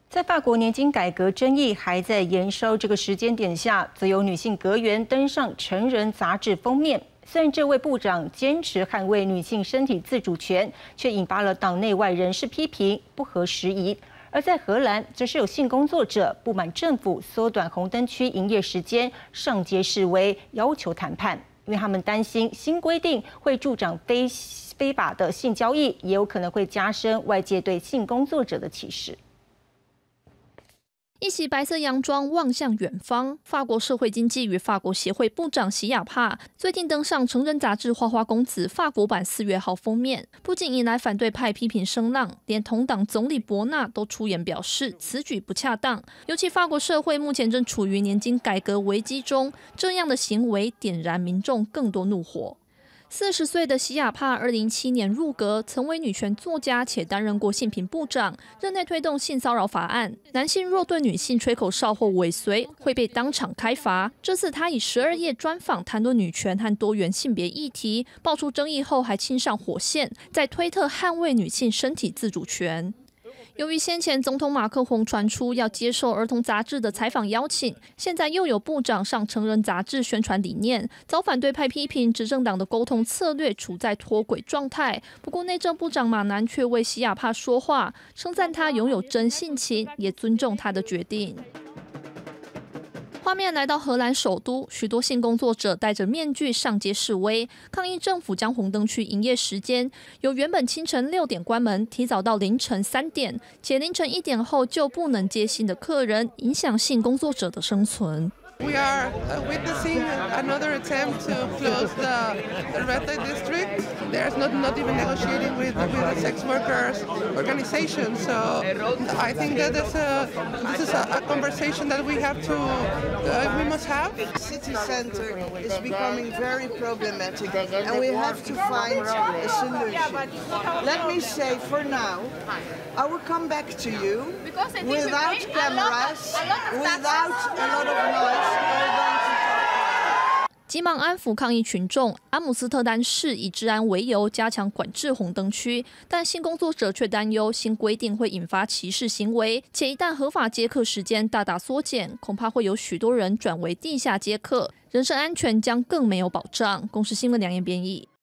在法国年金改革争议还在延烧这个时间点下，则有女性阁员登上成人杂志封面。虽然这位部长坚持捍卫女性身体自主权，却引发了党内外人士批评不合时宜。而在荷兰，则是有性工作者不满政府缩短红灯区营业时间，上街示威，要求谈判，因为他们担心新规定会助长非法的性交易，也有可能会加深外界对性工作者的歧视。 一袭白色洋装望向远方，法国社会经济与法国协会部长席亚帕最近登上成人杂志《花花公子》法国版4月号封面，不仅引来反对派批评声浪，连同党总理伯纳都出言表示此举不恰当。尤其法国社会目前正处于年金改革危机中，这样的行为点燃民众更多怒火。40岁的席亚帕2017年入阁，曾为女权作家，且担任过性平部长，任内推动性骚扰法案。男性若对女性吹口哨或尾随，会被当场开罚。这次他以12页专访谈论女权和多元性别议题，爆出争议后还亲上火线，在推特捍卫女性身体自主权。由于先前总统马克宏传出要接受儿童杂志的采访邀请，现在又有部长上成人杂志宣传理念，遭反对派批评执政党的沟通策略处在脱轨状态。不过内政部长马南却为席亚帕说话，称赞他拥有真性情，也尊重他的决定。画面来到荷兰首都，许多性工作者戴着面具上街示威，抗议政府将红灯区营业时间由原本清晨6点关门，提早到凌晨3点，且凌晨1点后就不能接新的客人，影响性工作者的生存。 We are witnessing another attempt to close the red light district. There's not even negotiating with the sex workers organization. So I think that this is a conversation that we must have. City center is becoming very problematic, and we have to find a solution. Let me say, for now, I will come back to you without cameras, without a lot of noise. 急忙安抚抗议群众，阿姆斯特丹市以治安为由加强管制红灯区，但性工作者却担忧新规定会引发歧视行为，且一旦合法接客时间大大缩减，恐怕会有许多人转为地下接客，人身安全将更没有保障。公视新闻2言编译。